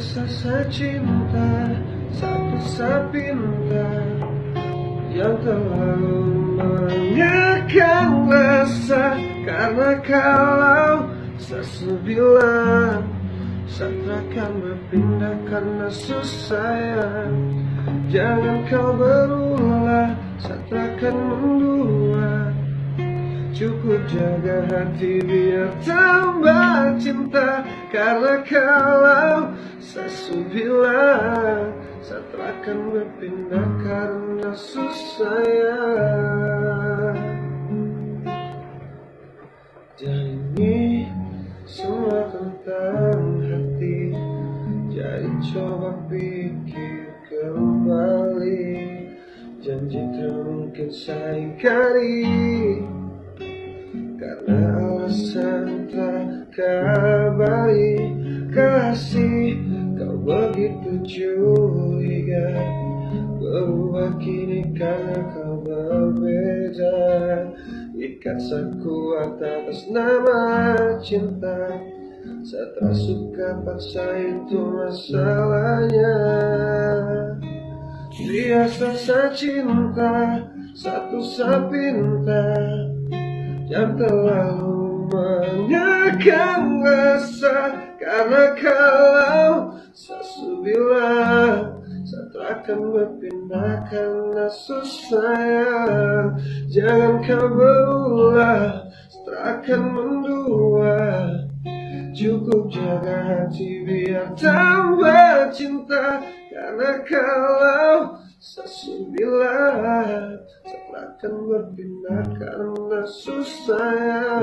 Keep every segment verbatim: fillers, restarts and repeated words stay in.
Rasa cinta satu sapinta yang terlalu menyakang rasa. Karena kalau sesubilang satrakan berpindah karena susah. Jangan kau berulah satrakan mendua. Cukup jaga hati biar tambah cinta. Karena kalau sesubilang satrakan berpindah karena susah. Dan ini semua tentang hati. Jadi coba pikir kembali. Janji tak mungkin saya ingkari. Karena alasan tak kabari. Kasih kau begitu curiga. Berubah kini karena kau berbeda. Ikat sekuat atas nama cinta. Setelah suka paksa itu masalahnya. Biasa cinta satu sapinta yang terlalu menyakang rasa. Karena kalau sesubilang satrakan berpindah karena susah. Jangan kau berulah satrakan mendua. Cukup jaga hati biar tambah cinta. Karena kalau sesubilang satrakan berpindah karena susah.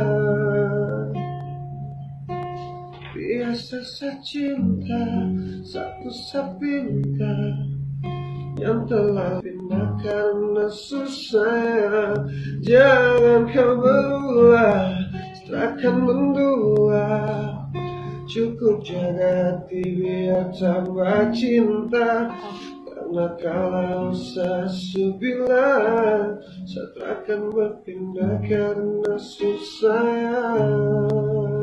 Biasa cinta satu sapinta yang telah pindah karena susah. Jangan kau berulah satrakan mendua. Cukup jaga hati biar tambah cinta. Karena kalau sesubilang satrakan berpindah karena susah.